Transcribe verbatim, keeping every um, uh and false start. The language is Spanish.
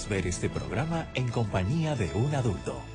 ver este programa en compañía de un adulto.